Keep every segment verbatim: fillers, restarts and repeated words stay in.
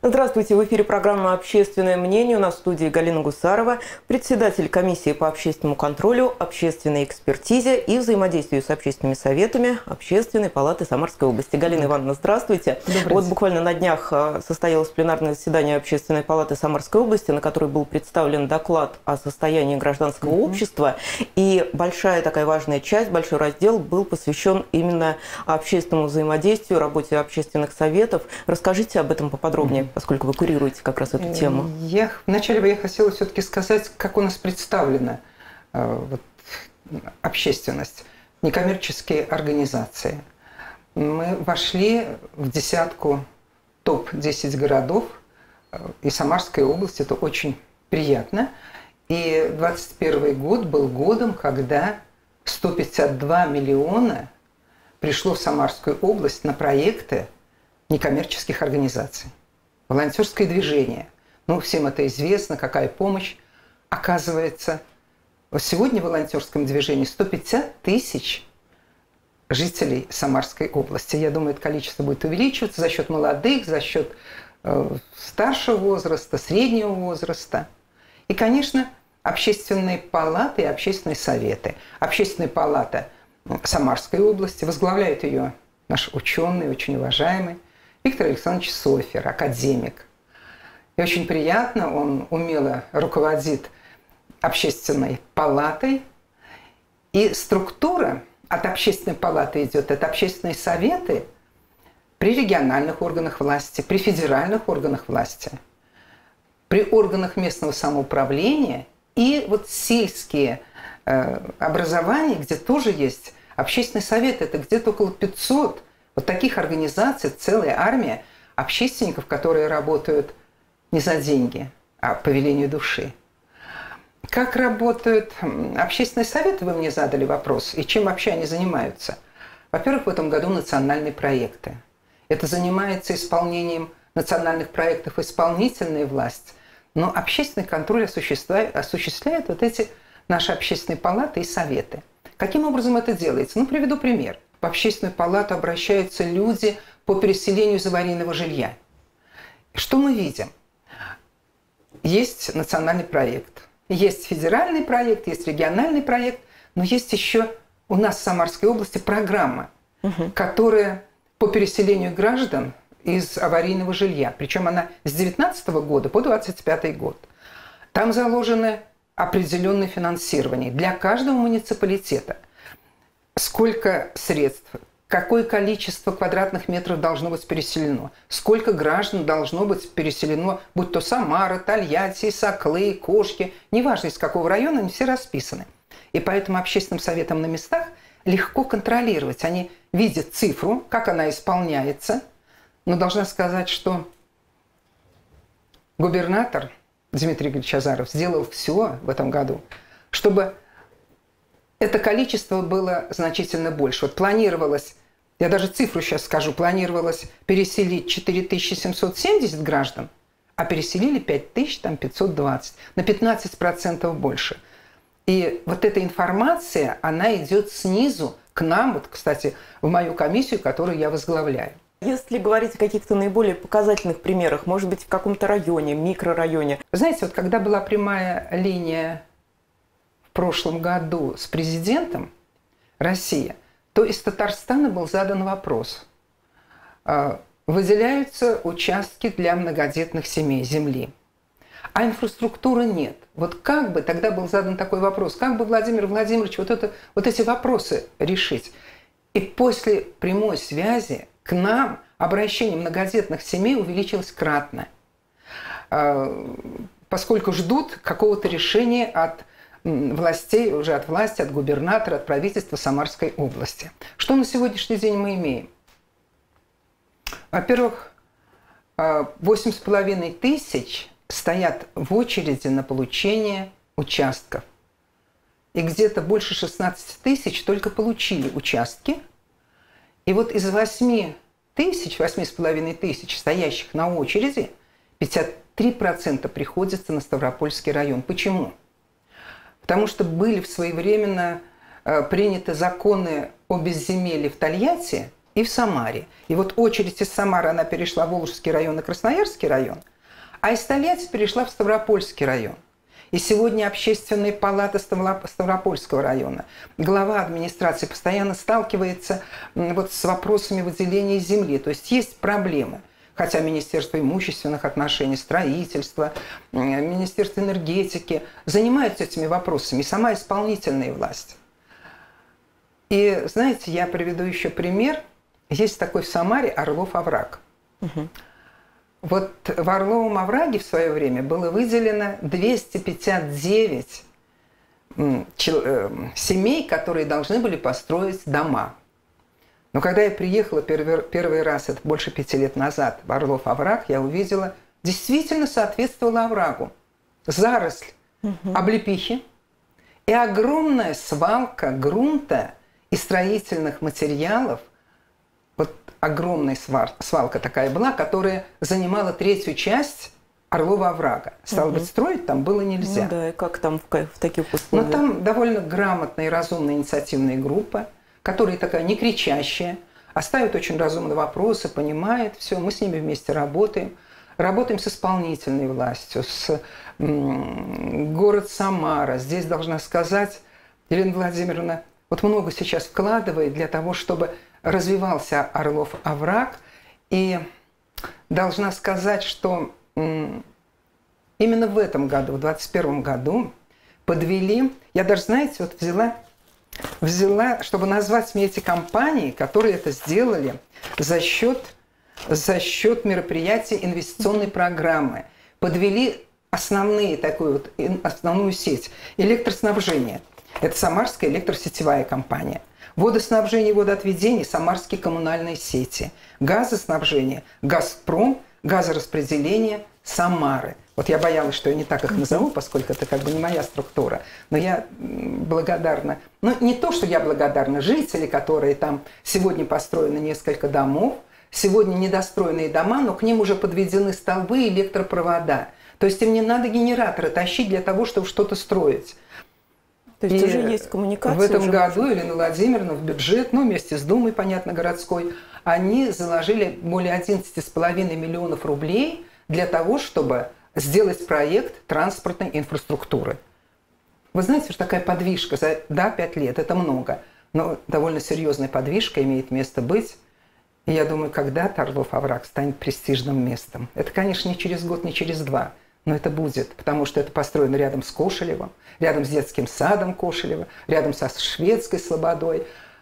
Здравствуйте, в эфире программа «Общественное мнение». У нас в студии Галина Гусарова, председатель комиссии по общественному контролю, общественной экспертизе и взаимодействию с общественными советами Общественной палаты Самарской области. Галина Ивановна, здравствуйте. Добрый вот день. буквально на днях состоялось пленарное заседание Общественной палаты Самарской области, на которой был представлен доклад о состоянии гражданского mm-hmm. общества. И большая такая важная часть, большой раздел был посвящен именно общественному взаимодействию, работе общественных советов. Расскажите об этом поподробнее, mm-hmm. поскольку вы курируете как раз эту тему. Я, вначале бы я хотела все-таки сказать, как у нас представлена э, вот, общественность, некоммерческие организации. Мы вошли в десятку топ десять городов э, и Самарской области, это очень приятно. И двадцать первый год был годом, когда сто пятьдесят два миллиона пришло в Самарскую область на проекты некоммерческих организаций. Волонтерское движение. Ну, всем это известно, какая помощь оказывается. Сегодня в волонтерском движении сто пятьдесят тысяч жителей Самарской области. Я думаю, это количество будет увеличиваться за счет молодых, за счет э, старшего возраста, среднего возраста. И, конечно, общественные палаты и общественные советы. Общественная палата Самарской области, возглавляет ее наш ученый, очень уважаемый Виктор Александрович Софер, академик. И очень приятно, он умело руководит общественной палатой. И структура от общественной палаты идет, это общественные советы при региональных органах власти, при федеральных органах власти, при органах местного самоуправления и вот сельские э, образования, где тоже есть общественный совет, это где-то около пятисот вот таких организаций, целая армия общественников, которые работают не за деньги, а по велению души. Как работают общественные советы, вы мне задали вопрос, и чем вообще они занимаются? Во-первых, в этом году национальные проекты. Это занимается исполнением национальных проектов исполнительная власть, но общественный контроль осуществляет, осуществляет вот эти наши общественные палаты и советы. Каким образом это делается? Ну, приведу пример. В общественную палату обращаются люди по переселению из аварийного жилья. Что мы видим? Есть национальный проект, есть федеральный проект, есть региональный проект, но есть еще у нас в Самарской области программа, угу. которая по переселению граждан из аварийного жилья. Причем она с две тысячи девятнадцатого года по две тысячи двадцать пятый год. Там заложено определенное финансирование для каждого муниципалитета. Сколько средств, какое количество квадратных метров должно быть переселено, сколько граждан должно быть переселено, будь то Самара, Тольятти, Саклы, Кошки, неважно из какого района, они все расписаны. И поэтому общественным советам на местах легко контролировать. Они видят цифру, как она исполняется. Но должна сказать, что губернатор Дмитрий Игоревич Азаров сделал все в этом году, чтобы это количество было значительно больше. Вот планировалось, я даже цифру сейчас скажу, планировалось переселить четыре тысячи семьсот семьдесят граждан, а переселили пять тысяч пятьсот двадцать, на пятнадцать процентов больше. И вот эта информация, она идет снизу к нам, вот, кстати, в мою комиссию, которую я возглавляю. Если говорить о каких-то наиболее показательных примерах, может быть, в каком-то районе, микрорайоне. Знаете, вот когда была прямая линия в прошлом году с президентом России, то из Татарстана был задан вопрос. Выделяются участки для многодетных семей земли, а инфраструктуры нет. Вот как бы тогда был задан такой вопрос, как бы Владимир Владимирович вот, это, вот эти вопросы решить? И после прямой связи к нам обращение многодетных семей увеличилось кратно, поскольку ждут какого-то решения от властей, уже от власти, от губернатора, от правительства Самарской области. Что на сегодняшний день мы имеем? Во-первых, восемь с половиной тысяч стоят в очереди на получение участков. И где-то больше шестнадцати тысяч только получили участки. И вот из восьми тысяч, восьми с половиной тысяч стоящих на очереди, пятьдесят три процента приходится на Ставропольский район. Почему? Потому что были своевременно приняты законы о безземелье в Тольятти, и в Самаре. И вот очередь из Самары, она перешла в Волжский район и Красноярский район, а из Тольятти перешла в Ставропольский район. И сегодня общественные палаты Ставропольского района, глава администрации постоянно сталкивается вот с вопросами выделения земли. То есть есть проблемы. Хотя Министерство имущественных отношений, строительства, Министерство энергетики занимаются этими вопросами, и сама исполнительная власть. И знаете, я приведу еще пример. Есть такой в Самаре Орлов овраг. Угу. Вот в Орловом овраге в свое время было выделено двести пятьдесят девять семей, которые должны были построить дома. Но когда я приехала первый, первый раз, это больше пяти лет назад, в Орлов овраг, я увидела, действительно соответствовало оврагу. Заросль угу. облепихи и огромная свалка грунта и строительных материалов. Вот огромная свалка такая была, которая занимала третью часть Орлова оврага. Стало угу. быть, строить там было нельзя. Ну да, и как там в, в таких условиях? Но там довольно грамотная и разумная инициативная группа, которая такая не кричащая, а ставит очень разумные вопросы, понимает все. Мы с ними вместе работаем. Работаем с исполнительной властью, с м, город Самара. Здесь должна сказать, Елена Владимировна, вот много сейчас вкладывает для того, чтобы развивался Орлов овраг. И должна сказать, что м, именно в этом году, в двадцать первом году, подвели, я даже, знаете, вот взяла... Взяла, чтобы назвать мне эти компании, которые это сделали за счет, за счет мероприятий инвестиционной программы. Подвели основные, такую вот, основную сеть электроснабжения. Это Самарская электросетевая компания. Водоснабжение и водоотведение – Самарские коммунальные сети. Газоснабжение – Газпром, газораспределение – Самары. Вот я боялась, что я не так их назову, поскольку это как бы не моя структура. Но я благодарна. Ну, не то, что я благодарна. Жители, которые там сегодня построены несколько домов, сегодня недостроенные дома, но к ним уже подведены столбы и электропровода. То есть им не надо генераторы тащить для того, чтобы что-то строить. То есть и уже есть коммуникация? В этом году может... Елена Владимировна в бюджет, ну, вместе с Думой, понятно, городской, они заложили более одиннадцати с половиной миллионов рублей для того, чтобы сделать проект транспортной инфраструктуры. Вы знаете, что такая подвижка за да, пять лет – это много, но довольно серьезная подвижка имеет место быть. И я думаю, когда-то Орлов овраг станет престижным местом. Это, конечно, не через год, не через два, но это будет, потому что это построено рядом с Кошелевым, рядом с детским садом Кошелева, рядом со шведской слободой.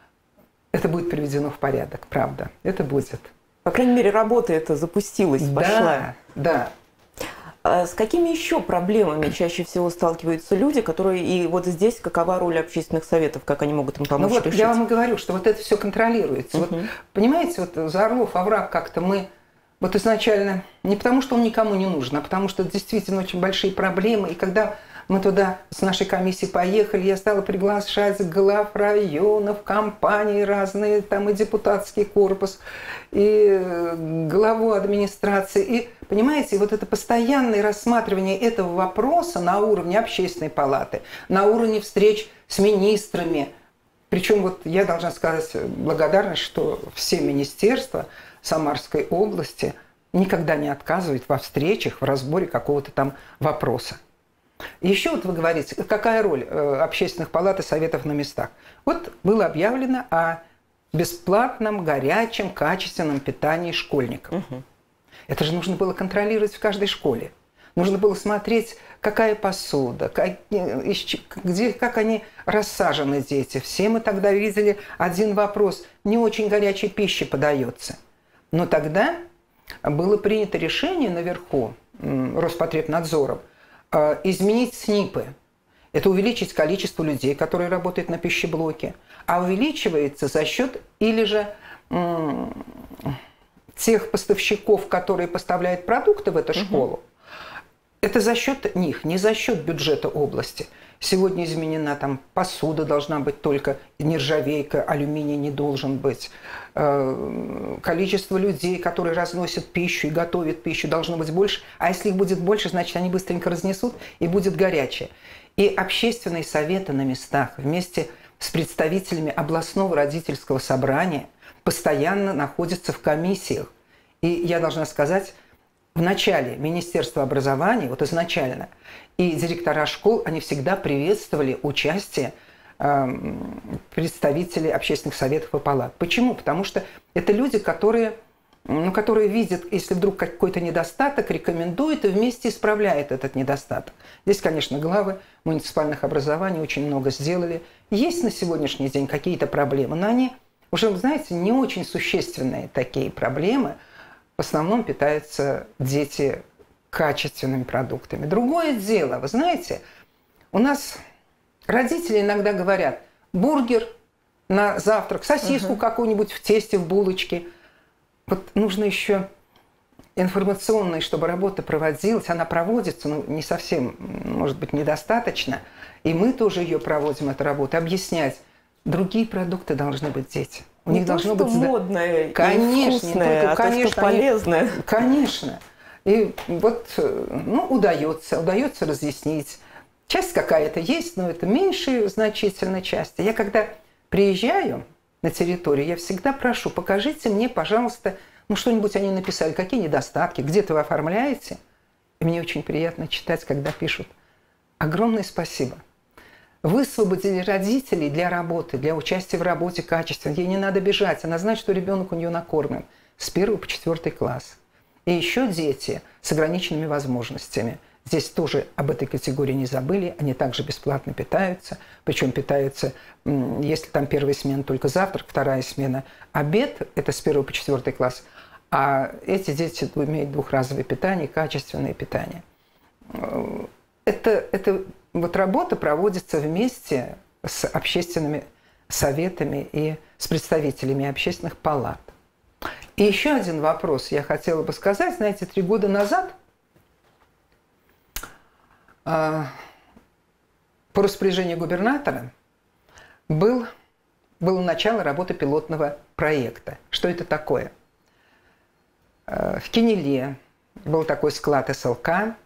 Это будет приведено в порядок, правда, это будет. По крайней мере, работа эта запустилась, пошла. Да, да. С какими еще проблемами чаще всего сталкиваются люди, которые и вот здесь какова роль общественных советов, как они могут им помочь ну вот решить? Я вам и говорю, что вот это все контролируется. Uh-huh. Вот, понимаете, вот за Орлов овраг как-то мы вот изначально не потому, что он никому не нужен, а потому что это действительно очень большие проблемы. И когда мы туда с нашей комиссией поехали, я стала приглашать глав районов, компаний разные, там и депутатский корпус, и главу администрации. И, понимаете, вот это постоянное рассматривание этого вопроса на уровне общественной палаты, на уровне встреч с министрами. Причем вот я должна сказать благодарность, что все министерства Самарской области никогда не отказывают во встречах, в разборе какого-то там вопроса. Еще вот вы говорите, какая роль общественных палат и советов на местах. Вот было объявлено о бесплатном, горячем, качественном питании школьников. Угу. Это же нужно было контролировать в каждой школе. Нужно было смотреть, какая посуда, как, где, как они рассажены, дети. Все мы тогда видели один вопрос. Не очень горячей пищи подается. Но тогда было принято решение наверху Роспотребнадзором изменить СНИПы. Это увеличить количество людей, которые работают на пищеблоке. А увеличивается за счет или же м- тех поставщиков, которые поставляют продукты в эту школу. Угу. Это за счет них, не за счет бюджета области. Сегодня изменена там посуда, должна быть только нержавейка, алюминий не должен быть. Количество людей, которые разносят пищу и готовят пищу, должно быть больше. А если их будет больше, значит, они быстренько разнесут и будет горячее. И общественные советы на местах вместе с представителями областного родительского собрания постоянно находятся в комиссиях. И я должна сказать, в начале Министерства образования, вот изначально, и директора школ, они всегда приветствовали участие э, представителей общественных советов и палат. Почему? Потому что это люди, которые, ну, которые видят, если вдруг какой-то недостаток, рекомендуют и вместе исправляют этот недостаток. Здесь, конечно, главы муниципальных образований очень много сделали. Есть на сегодняшний день какие-то проблемы, но они уже, знаете, не очень существенные такие проблемы. В основном питаются дети качественными продуктами. Другое дело, вы знаете, у нас родители иногда говорят: бургер на завтрак, сосиску uh-huh. какую-нибудь в тесте, в булочке. Вот нужно еще информационной, чтобы работа проводилась. Она проводится, но не совсем, может быть, недостаточно. И мы тоже ее проводим, эту работу, объяснять. Другие продукты должны быть дети. У не них то, должно что быть модное, конечно, и вкусное, только, а конечно, то, что полезное. Они, конечно. И вот, ну, удается, удается разъяснить. Часть какая-то есть, но это меньшая значительная часть. Я когда приезжаю на территорию, я всегда прошу: покажите мне, пожалуйста, ну, что-нибудь они написали, какие недостатки, где-то вы оформляете. И мне очень приятно читать, когда пишут: огромное спасибо. Высвободили родителей для работы, для участия в работе качественно. Ей не надо бежать. Она знает, что ребенок у нее накормлен с первого по четвертый класс. И еще дети с ограниченными возможностями. Здесь тоже об этой категории не забыли. Они также бесплатно питаются. Причем питаются, если там первая смена только завтрак, вторая смена обед. Это с первого по четвертый класс. А эти дети имеют двухразовое питание, качественное питание. Это... это Вот работа проводится вместе с общественными советами и с представителями общественных палат. И еще один вопрос я хотела бы сказать. Знаете, три года назад по распоряжению губернатора был, было начало работы пилотного проекта. Что это такое? В Кинеле был такой склад эс эл ка.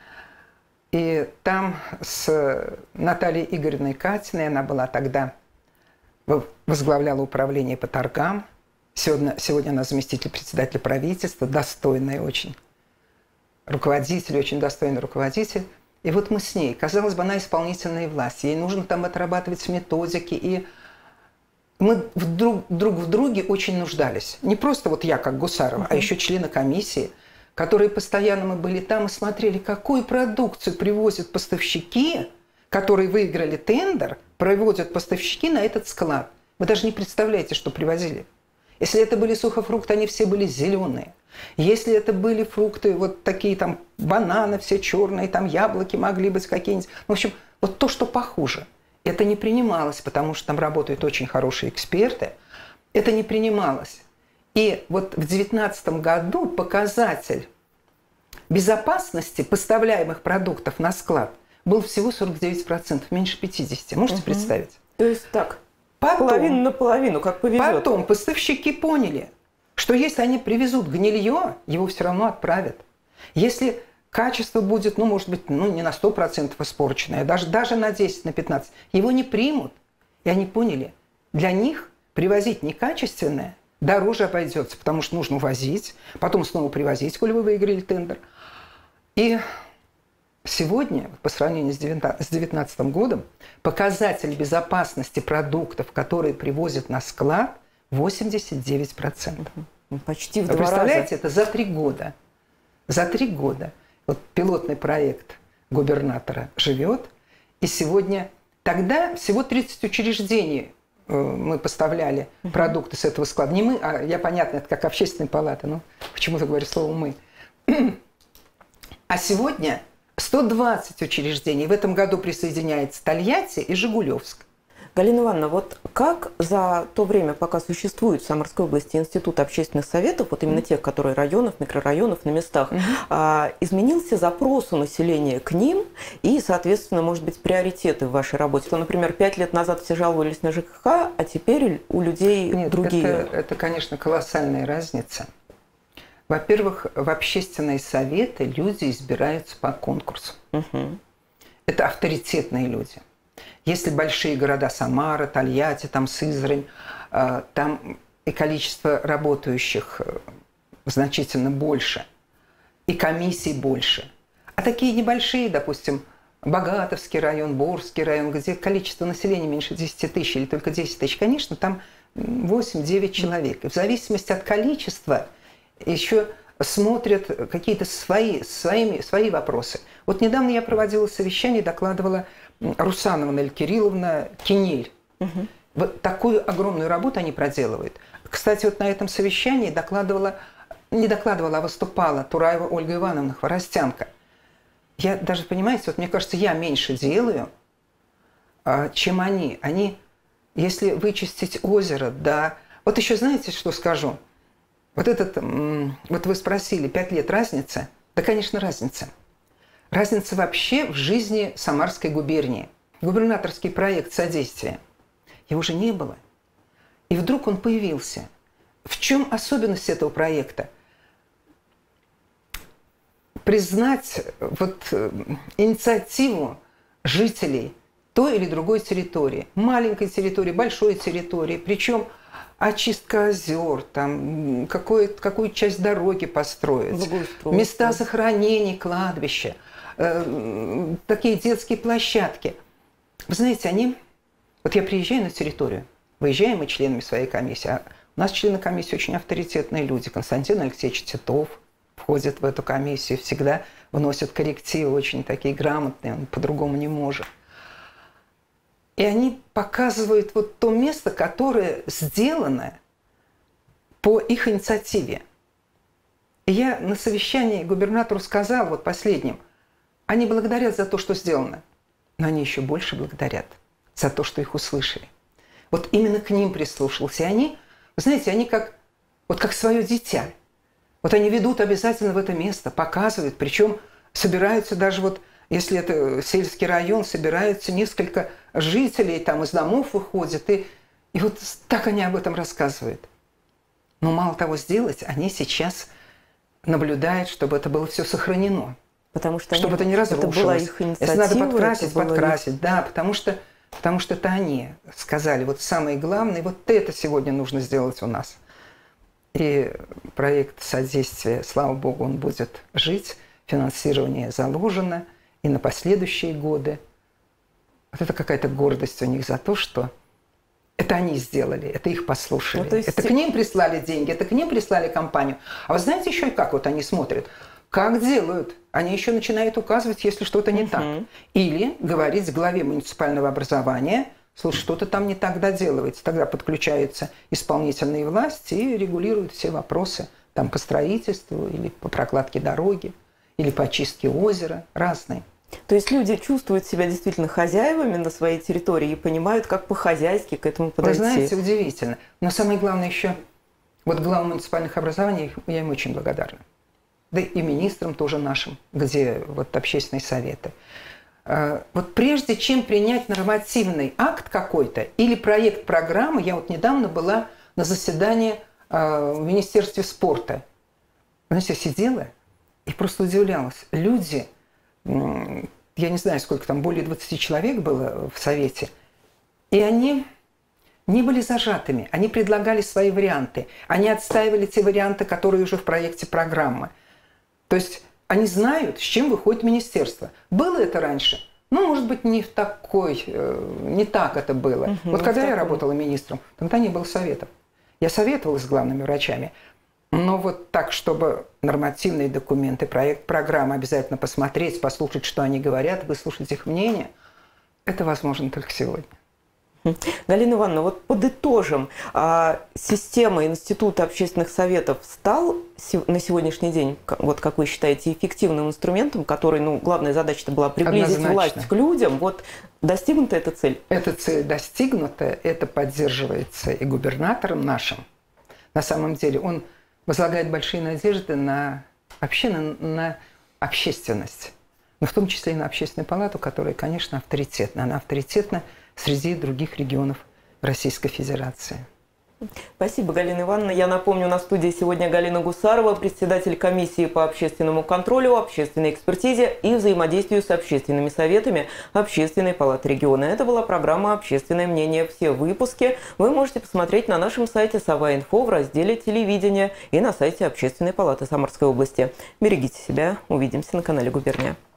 И там с Натальей Игоревной Катиной, она была тогда, возглавляла управление по торгам. Сегодня, сегодня она заместитель председателя правительства, достойный очень руководитель, очень достойный руководитель. И вот мы с ней, казалось бы, она исполнительная власть, ей нужно там отрабатывать методики. И мы друг, друг в друге очень нуждались. Не просто вот я, как Гусарова, uh-huh. а еще члены комиссии, которые постоянно мы были там и смотрели, какую продукцию привозят поставщики, которые выиграли тендер, привозят поставщики на этот склад. Вы даже не представляете, что привозили. Если это были сухофрукты, они все были зеленые. Если это были фрукты, вот такие там бананы все черные, там яблоки могли быть какие-нибудь. В общем, вот то, что похуже. Это не принималось, потому что там работают очень хорошие эксперты. Это не принималось. И вот в две тысячи девятнадцатом году показатель безопасности поставляемых продуктов на склад был всего сорок девять процентов, меньше пятидесяти процентов. Можете угу. представить? То есть так, потом, половину на половину, как повезет. Потом поставщики поняли, что если они привезут гнилье, его все равно отправят. Если качество будет, ну, может быть, ну, не на сто процентов испорченное, даже, даже на десять, на пятнадцать, его не примут. И они поняли, для них привозить некачественное дороже обойдется, потому что нужно возить, потом снова привозить, коли вы выиграли тендер. И сегодня, по сравнению с две тысячи девятнадцатым годом, показатель безопасности продуктов, которые привозят на склад, восемьдесят девять процентов. Почти в Вы два раза. представляете, это за три года. За три года. Вот пилотный проект губернатора живет, и сегодня, тогда всего тридцать учреждений мы поставляли uh-huh. продукты с этого склада. Не мы, а я, понятно, это как общественная палата, но почему-то говорю слово «мы». А сегодня сто двадцать учреждений. В этом году присоединяется Тольятти и Жигулевск. Галина Ивановна, вот как за то время, пока существует в Самарской области институт общественных советов, вот именно mm-hmm. тех, которые районов, микрорайонов, на местах, mm-hmm. а, изменился запрос у населения к ним и, соответственно, может быть, приоритеты в вашей работе? То, например, пять лет назад все жаловались на ЖКХ, а теперь у людей Нет, другие. Это, это, конечно, колоссальная разница. Во-первых, в общественные советы люди избираются по конкурсу. Mm-hmm. Это авторитетные люди. Если большие города Самара, Тольятти, там Сызрань, там и количество работающих значительно больше, и комиссий больше. А такие небольшие, допустим, Богатовский район, Борский район, где количество населения меньше десяти тысяч или только десять тысяч, конечно, там восемь-девять человек. И в зависимости от количества еще смотрят какие-то свои, своими, свои вопросы. Вот недавно я проводила совещание, докладывала Русановна Эль Кирилловна Кинель. Угу. Вот такую огромную работу они проделывают. Кстати, вот на этом совещании докладывала, не докладывала, а выступала Тураева Ольга Ивановна, хворостянка. Я даже, понимаете, вот мне кажется, я меньше делаю, чем они. Они, если вычистить озеро, да. Вот еще знаете, что скажу? Вот этот, вот вы спросили, пять лет разница? Да, конечно, разница. Разница вообще в жизни Самарской губернии. Губернаторский проект содействия. Его уже не было. И вдруг он появился. В чем особенность этого проекта? Признать вот инициативу жителей той или другой территории. Маленькой территории, большой территории. Причем очистка озер, там, какую часть дороги построить, места захоронений, кладбища, э, такие детские площадки. Вы знаете, они... Вот я приезжаю на территорию, выезжаем мы членами своей комиссии. А у нас члены комиссии очень авторитетные люди. Константин Алексеевич Титов входит в эту комиссию, всегда вносит коррективы, очень такие грамотные, он по-другому не может. И они показывают вот то место, которое сделано по их инициативе. И я на совещании губернатору сказала, вот последним, они благодарят за то, что сделано, но они еще больше благодарят за то, что их услышали. Вот именно к ним прислушался. И они, вы знаете, они как, вот как свое дитя. Вот они ведут обязательно в это место, показывают, причем собираются даже вот, если это сельский район, собираются несколько жителей, там из домов выходят, и, и вот так они об этом рассказывают. Но мало того сделать, они сейчас наблюдают, чтобы это было все сохранено. Потому что чтобы они, это не разрушилось. Это была их инициатива. Если надо подкрасить, подкрасить. Их... Да, потому что, потому что это они сказали, вот самое главное, вот это сегодня нужно сделать у нас. И проект содействия, слава богу, он будет жить, финансирование заложено и на последующие годы. Вот это какая-то гордость у них за то, что это они сделали, это их послушали. Ну, то есть... Это к ним прислали деньги, это к ним прислали компанию. А вы знаете еще и как вот они смотрят? Как делают? Они еще начинают указывать, если что-то не uh-huh. так. Или говорить главе муниципального образования, слушай, что-то там не так доделывается. Тогда подключаются исполнительные власти и регулируют все вопросы там, по строительству, или по прокладке дороги, или по очистке озера, разные. То есть люди чувствуют себя действительно хозяевами на своей территории и понимают, как по-хозяйски к этому подойти. Вы знаете, удивительно. Но самое главное еще, вот главам муниципальных образований, я им очень благодарна. Да и министрам тоже нашим, где вот общественные советы. Вот прежде чем принять нормативный акт какой-то или проект программы, я вот недавно была на заседании в Министерстве спорта. Знаете, я сидела и просто удивлялась. Люди, я не знаю, сколько там, более двадцати человек было в совете, и они не были зажатыми, они предлагали свои варианты, они отстаивали те варианты, которые уже в проекте программы. То есть они знают, с чем выходит министерство. Было это раньше? Ну, может быть, не в такой, не так это было. Угу, вот когда я работала министром, тогда не было советов. Я советовалась с главными врачами, но вот так, чтобы нормативные документы, проект программы обязательно посмотреть, послушать, что они говорят, выслушать их мнение, это возможно только сегодня. Галина Ивановна, вот подытожим, а система Института общественных советов стал на сегодняшний день, вот как вы считаете, эффективным инструментом, который, ну, главная задача-то была приблизить Однозначно. Власть к людям. Вот достигнута эта цель? Эта цель достигнута, это поддерживается и губернатором нашим. На самом деле он возлагает большие надежды на, вообще на, на общественность, но в том числе и на общественную палату, которая, конечно, авторитетна. Она авторитетна среди других регионов Российской Федерации. Спасибо, Галина Ивановна. Я напомню, на студии сегодня Галина Гусарова, председатель комиссии по общественному контролю, общественной экспертизе и взаимодействию с общественными советами Общественной палаты региона. Это была программа «Общественное мнение». Все выпуски вы можете посмотреть на нашем сайте Сова.Инфо в разделе «Телевидение» и на сайте Общественной палаты Самарской области. Берегите себя. Увидимся на канале «Губерния».